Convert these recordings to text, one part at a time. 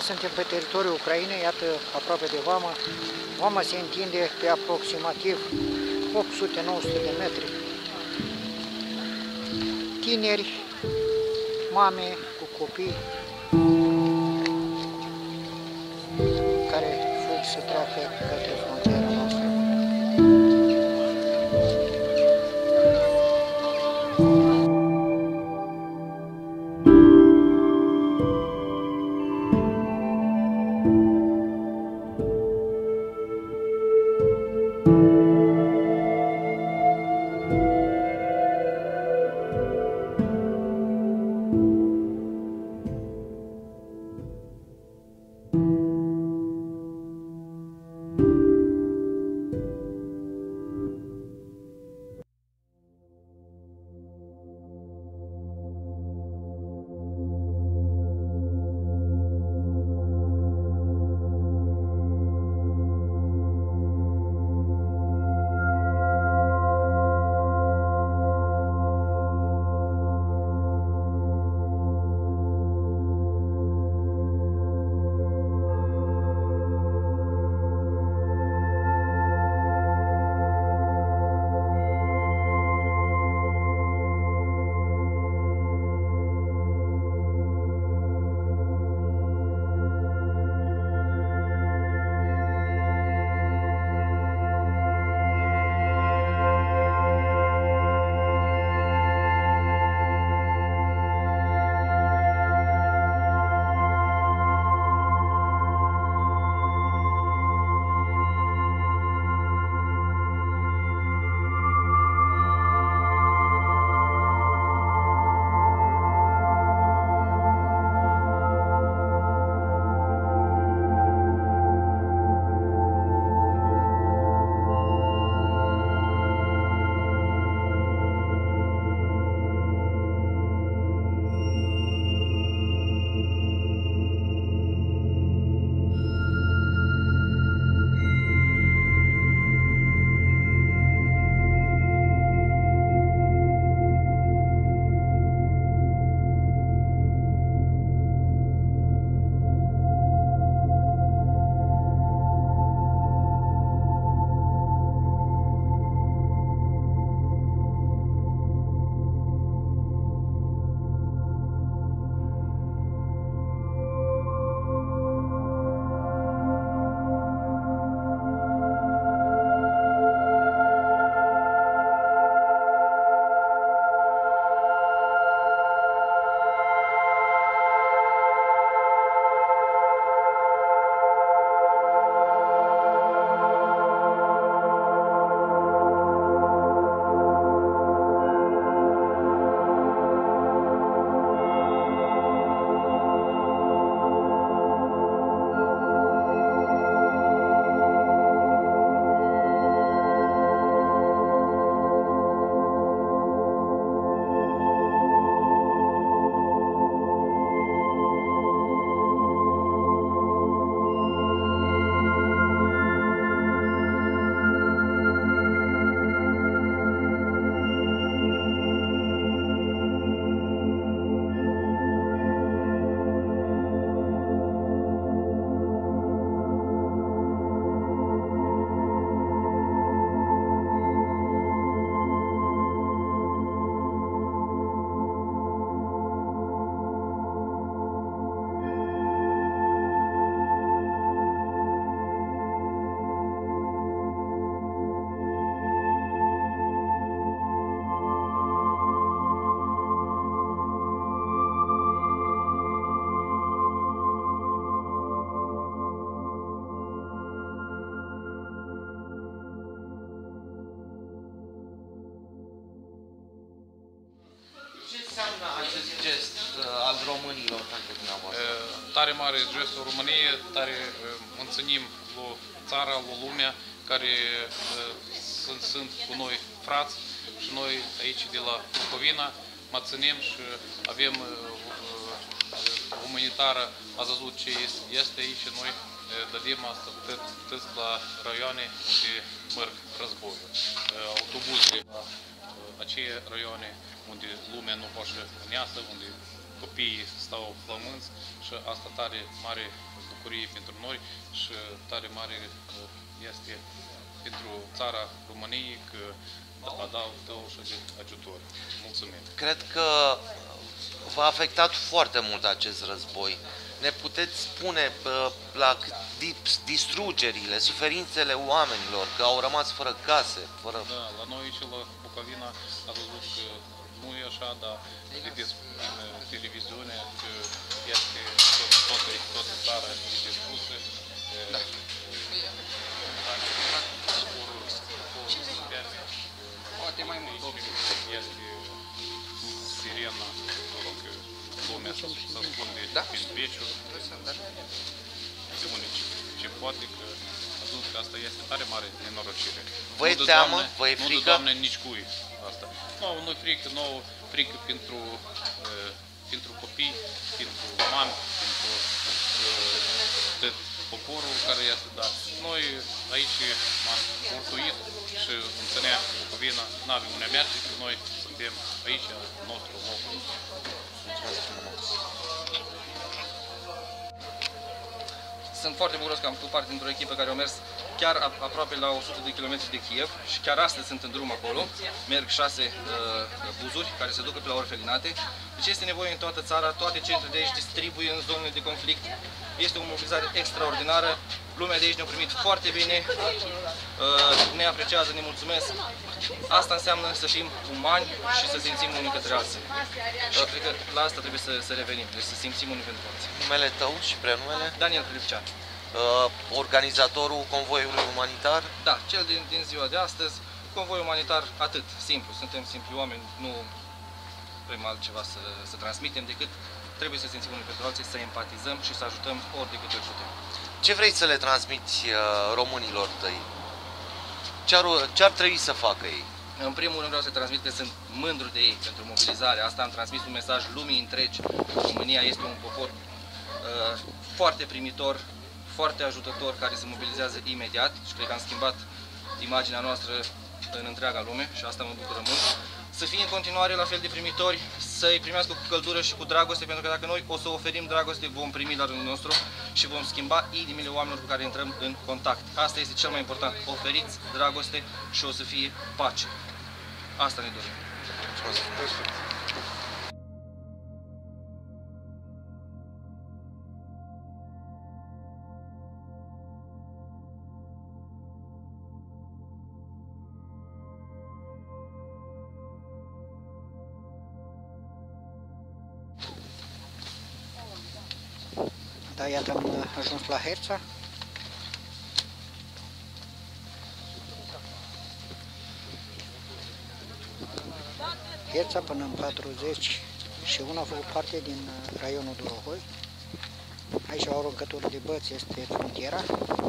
suntem pe teritoriul Ucrainei, iată, aproape de vamă. Vama se întinde pe aproximativ 800-900 de metri. Tineri, mame cu copii care fug să treacă către frontiera noastră. înseamnă acest gest al românilor pentru dumneavoastră? Tare mare gestul României, tare mulțumim lui țara, lui lumea, care sunt cu noi frați și noi aici de la Bucovina mulțumim și avem umanitară, ați văzut ce este aici și noi dădim asta atât la raioane unde merg războiul, autobuze la acele raioane unde lumea nu poate să iasă, unde copiii stau flămânți și asta tare mare bucurie pentru noi și tare mare este pentru țara României că dau și de ajutor. Mulțumim! Cred că v-a afectat foarte mult acest război. Ne puteți spune la distrugerile, suferințele oamenilor, că au rămas fără case, fără... Da, la noi și la Bucovina a văzut că nu e așa, dar vedeți în televiziune că este toată țara este distrusă. Da. Poate mai mult. Este sirena, lumea se ascunde prin beciuri, de unde ce poate, că atunci că asta este tare mare nenorocire. Vă e teamă? Vă e frică? Nu de Doamne nici cui asta. Nu-i frică, frică pentru copii, pentru mami, pentru tot poporul care este, dar noi aici m-am mărtuit și în Țănea, Bucovina, n-avem unde merge, că noi suntem aici, în nostru loc. Sunt foarte bucuros că am făcut parte dintr-o echipă care a mers chiar aproape la 100 de km de Kiev și chiar astăzi sunt în drum acolo. Merg 6 buzuri care se duc pe la orfelinate. Deci este nevoie în toată țara, toate centrele de aici distribuie în zonele de conflict. Este o mobilizare extraordinară. Lumea de aici ne-a primit foarte bine, ne apreciază, ne mulțumesc. Asta înseamnă să fim umani și să simțim unii către alții. Cred că la asta trebuie să revenim, deci să simțim unii pentru alții. Numele tău și prenumele? Daniel Filipcean. Organizatorul convoiului umanitar? Da, cel din ziua de astăzi, convoi umanitar, atât, simplu. Suntem simpli oameni, nu vrem altceva să transmitem decât trebuie să simțim unii pentru alții, să empatizăm și să ajutăm ori de câte ori putem. Ce vrei să le transmiți românilor tăi? Ce ar trebui să facă ei? În primul rând vreau să transmit că sunt mândru de ei pentru mobilizare. Asta am transmis un mesaj lumii întregi. România este un popor foarte primitor, foarte ajutător, care se mobilizează imediat și cred că am schimbat imaginea noastră în întreaga lume și asta mă bucură mult. Să fie în continuare la fel de primitori, să-i primească cu căldură și cu dragoste, pentru că dacă noi o să oferim dragoste, vom primi la rândul nostru și vom schimba inimile oamenilor cu care intrăm în contact. Asta este cel mai important. Oferiți dragoste și o să fie pace. Asta ne dorim. Da, iată am ajuns la Herța. Herța până în 41 a făcut parte din raionul Dorohoi. Aici o aruncătură de băți este frontiera.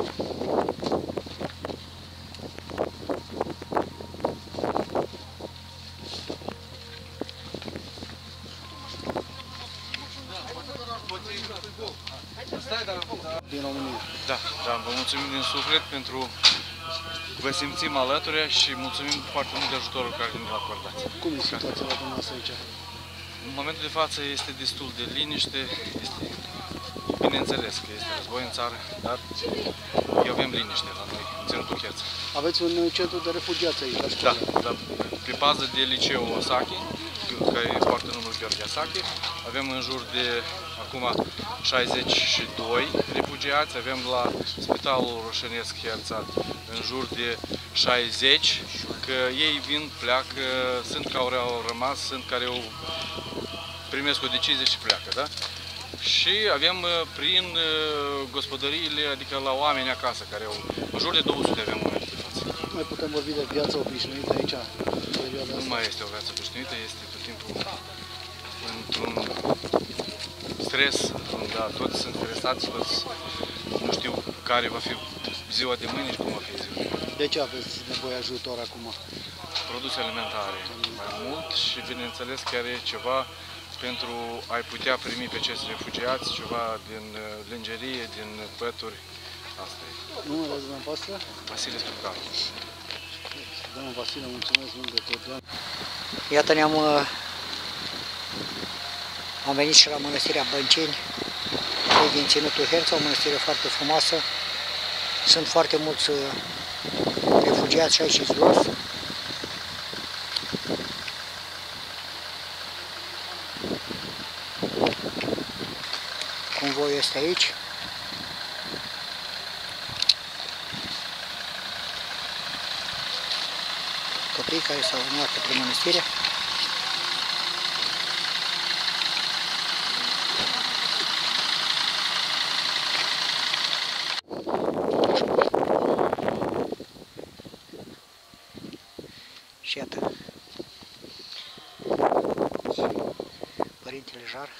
Din România. Da, vă mulțumim din suflet pentru că vă simțim alături și mulțumim foarte mult de ajutorul care ne-l acordați. Cum e situația la dumneavoastră aici? În momentul de față este destul de liniște, bineînțeles că este război în țară, dar avem liniște la noi, în Ținutul Herța. Aveți un centru de refugiați aici, la școală? Da, pe bază de liceul Osachi, care poartă numărul Gheorghe Osachi, avem în jur de acum 62 refugiați, avem la Spitalul Roșenesc Herța în jur de 60, că ei vin, pleacă, sunt care au rămas, sunt care primesc o decizie și pleacă, da? Și avem prin gospodăriile, adică la oameni acasă, care au în jur de 200 avem oameni de față. Mai putem vorbi de viața obișnuită aici? Nu mai este o viață obișnuită, este tot timpul într-un stres, da, toți sunt stresați, toți nu știu care va fi ziua de mâine și cum va fi ziua. De ce aveți nevoie ajutor acum? Produse alimentare mai mult și bineînțeles chiar e ceva pentru a-i putea primi pe acești refugiați, ceva din lingerie, din pături, asta e. Numele dumneavoastră? Vasile Strucaru. Domnul Vasile, mulțumesc mult de tot. Iată Am venit și la Mănăstirea Bănceni, din Ținutul Herța, o mănăstire foarte frumoasă. Sunt foarte mulți refugiați și aici jos. Convoiul este aici. Copii care s-au urmat către mănăstire. Și iată, Părintele Jar.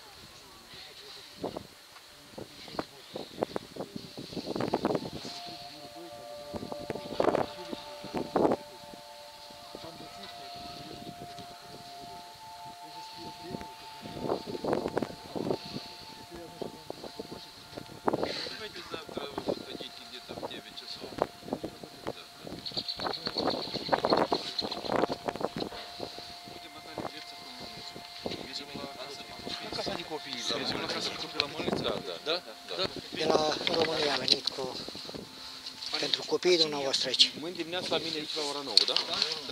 De la România a venit pentru copiii dumneavoastră aici. Mâine dimineața la mine aici la ora 9, da?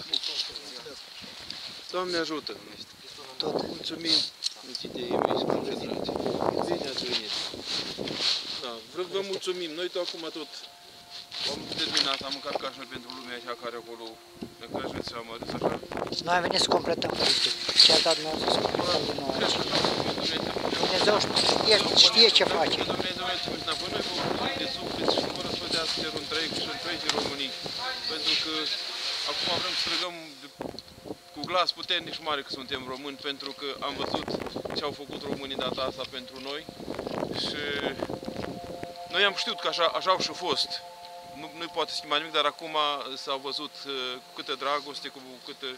Doamne ajută! Tot. Mulțumim! Mulțumim, dragi! Bine ați venit! Da, vă mulțumim! Noi acum tot am terminat, am încărcat și noi pentru lumea așa care acolo ne creșteți seama, râs așa. Noi am venit să completăm, Părinte. Ce a dat dumneavoastră să completăm din nou aici. Dumnezeu știe ce face. Dumnezeu ne trimis înapoi, noi vă mulțumim de suflet și vă răspădească cerul întreg și întregii Românii. Pentru că acum vrem să strigăm cu glas puternic și mare că suntem români, pentru că am văzut ce au făcut românii data asta pentru noi. Și noi am știut că așa au și fost. Nu poate schimba nimic, dar acum s-a văzut cu câtă dragoste, cu câtă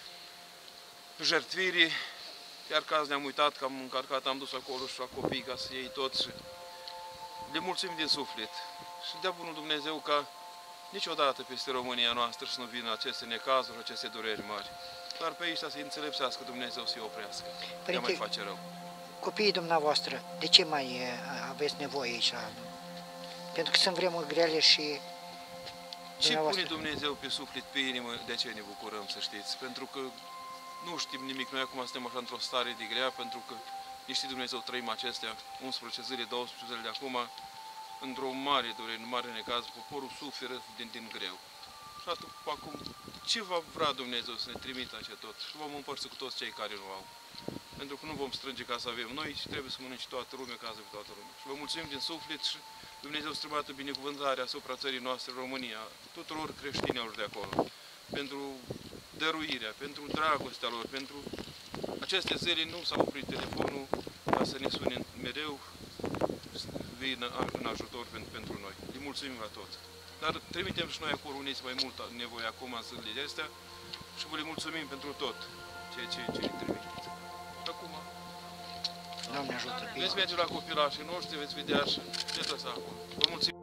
jertfire. Chiar că azi ne-am uitat că am încărcat, am dus acolo și la copii ca să iei tot și le mulțumim din suflet. Și dea bunul Dumnezeu ca niciodată peste România noastră să nu vină aceste necazuri, aceste dureri mari. Dar pe aici să-i înțelepsească Dumnezeu să-i oprească. Nu mai face rău. Copiii dumneavoastră, de ce mai aveți nevoie aici? Pentru că sunt vremuri grele și Ce pune Dumnezeu pe suflet, pe inimă, de aceea ne bucurăm, să știți. Pentru că nu știm nimic, noi acum suntem așa într-o stare de grea, pentru că, niște Dumnezeu, trăim acestea 11 zile, 12 zile de acum, într-o mare durere, în mare necaz, poporul suferă din greu. Și acum, ce va vrea Dumnezeu să ne trimită așa tot? Și vom împărți cu toți cei care nu au. Pentru că nu vom strânge ca să avem noi și trebuie să mănânci toată lumea ca să avem toată lumea. Și vă mulțumim din suflet și Dumnezeu străbată binecuvântarea asupra țării noastre, România, tuturor creștinilor de acolo, pentru dăruirea, pentru dragostea lor, pentru aceste zile nu s-a oprit telefonul ca să ne sune mereu, vină în ajutor pentru noi. Îi mulțumim la tot. Dar trimitem și noi acolo unii mai mult nevoie acum în zilele astea și vă le mulțumim pentru tot ceea ce ne trimiteți. Acum, Doamne ajută! veți merge la copilașii noștri, veți vedea și de tot acolo. Vă mulțumim!